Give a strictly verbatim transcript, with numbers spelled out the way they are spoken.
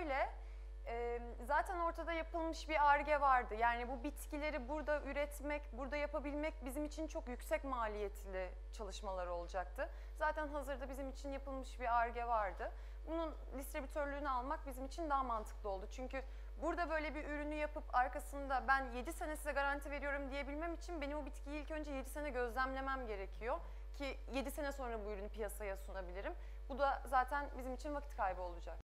şöyle, e, zaten ortada yapılmış bir Ar-Ge vardı. Yani bu bitkileri burada üretmek, burada yapabilmek bizim için çok yüksek maliyetli çalışmalar olacaktı. Zaten hazırda bizim için yapılmış bir Ar-Ge vardı. Bunun distribütörlüğünü almak bizim için daha mantıklı oldu. Çünkü burada böyle bir ürünü yapıp arkasında ben yedi sene size garanti veriyorum diyebilmem için benim o bitkiyi ilk önce yedi sene gözlemlemem gerekiyor. Ki yedi sene sonra bu ürünü piyasaya sunabilirim. Bu da zaten bizim için vakit kaybı olacak.